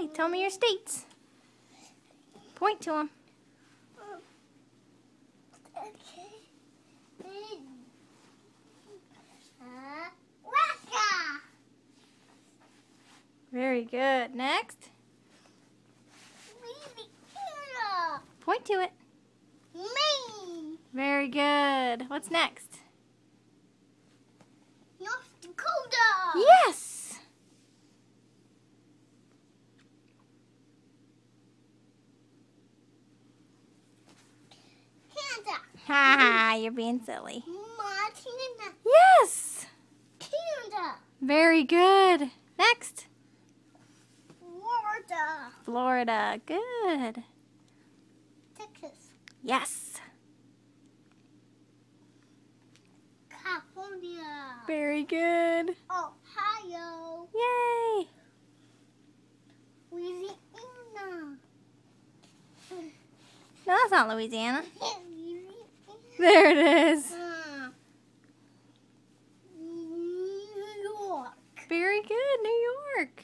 Yay! Tell me your states. Point to them. Russia. Very good. Next. Louisiana. Point to it. Maine. Very good. What's next? North Dakota. Yes! Canada. Ha! You're being silly. Montana. Yes! Canada. Very good. Next. Florida. Florida. Good. Texas. Yes. California. Very good. Ohio. Yay! Louisiana. No, that's not Louisiana. Louisiana. There it is. New York. Very good. New York.